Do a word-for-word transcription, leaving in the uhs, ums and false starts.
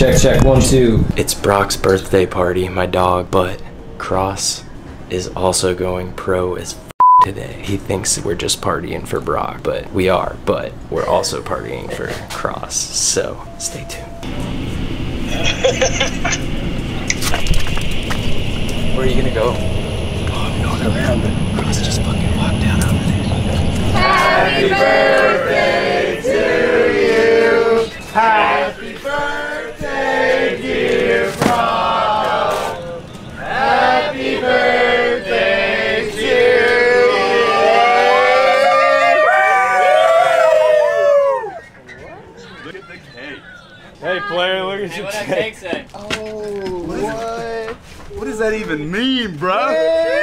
check, check, one, two. It's Brock's birthday party, my dog, but Crosse is also going pro as f today. He thinks we're just partying for Brock, but we are, but we're also partying for Crosse, so stay tuned. Where are you gonna go? Oh, I'm going around, but Crosse just fucking walked down over there. Happy birthday to you! Happy birthday, dear Brock! Happy birthday to you! Look at the cake. Hey, player, look at Hey, your what cake. that cake say? Oh, what? What does that even mean, bro?